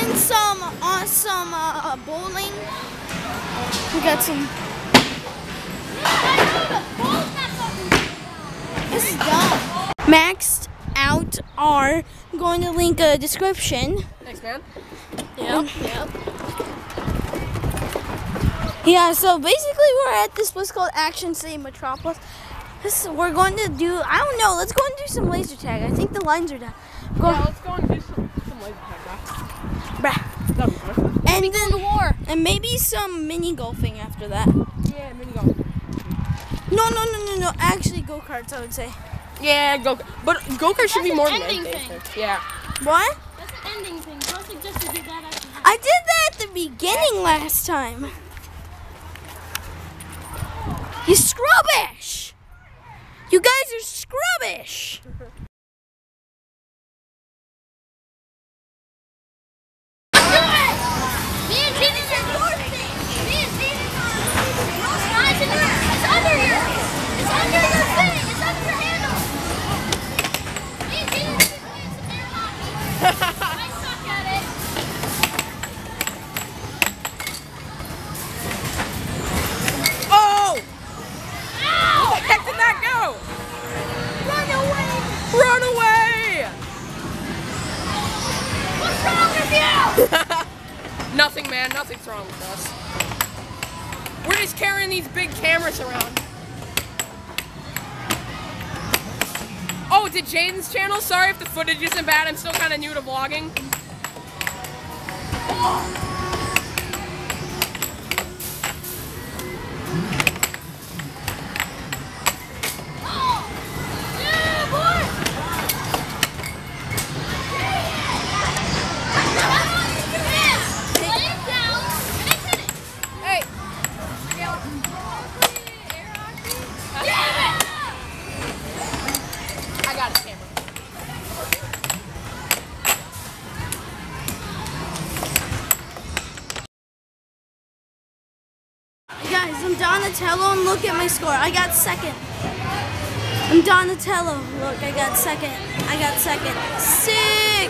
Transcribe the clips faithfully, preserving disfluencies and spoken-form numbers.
doing some awesome uh, bowling. We got some. This is dumb. Maxed out are I'm going to link a description. Thanks, man. Yep, yep. Yeah, so basically we're at this place called Action City Metropolis. This, we're going to do, I don't know, let's go and do some laser tag. I think the lines are done. Go. Yeah, let's go and do some, some laser tag, bro. Bruh. That'd be fun. And then war. And maybe some mini golfing after that. Yeah, mini golf. No, no, no, no, no. Actually, go-karts, I would say. Yeah, go but go-kart should That's be more an than ending anything. thing. Yeah. What? That's an ending thing. So I suggest you do that after that. I did that at the beginning last time. You scrubbish! You guys are scrubbish! Me and Gina's are your thing. Me and Gina's are. No, it's not. It's in your. It's under your. It's under your thing. It's under your handle. Me and Gina's are playing some air hockey. I suck at it. Oh! Ow! Where the heck did that go? Run away! Run away! What's wrong with you? Nothing, man. Nothing's wrong with us. We're just carrying these big cameras around. Oh, did Jaden's channel? Sorry if the footage isn't bad. I'm still kind of new to vlogging. Yeah, boy! Lay it down and hit it. Hey! Damn it! I got his camera. Guys, I'm Donatello and look at my score. I got second. I'm Donatello. Look, I got second. I got second. Sick!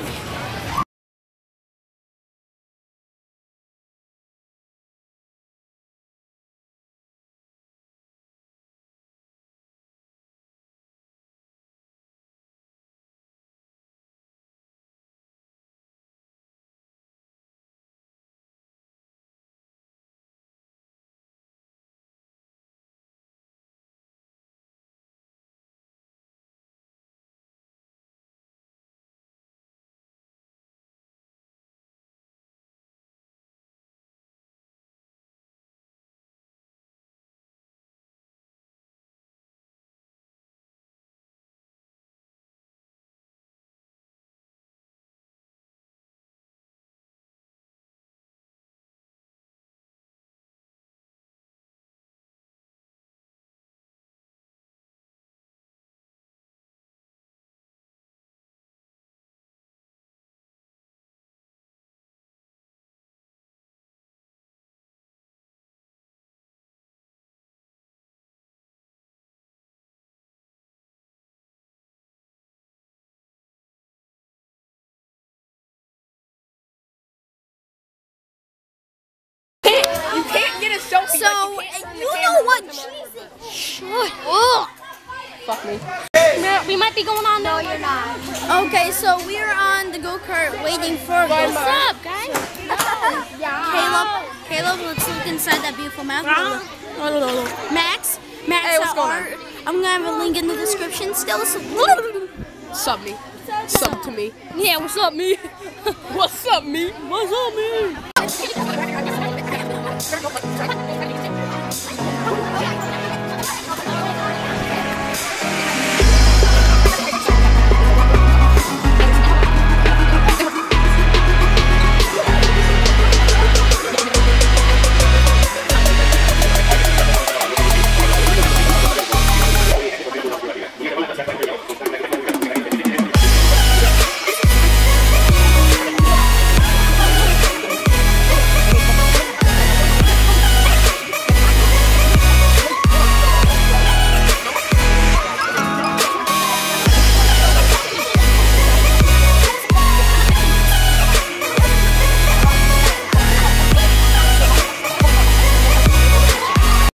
You can't get a selfie. So, like you, can't turn the you camera know what? and come over. Jesus. Shut up. Fuck me. We might be going on. No, you're not. Okay, so we're on the go-kart waiting for What's up, guys? Caleb. Caleb, let's look inside that beautiful mouth. Max. Max Hey, what's at going art. I'm gonna have a link in the description. Still, Sub me. Sub to me. Yeah, what's up, me? What's up, me? What's up, me?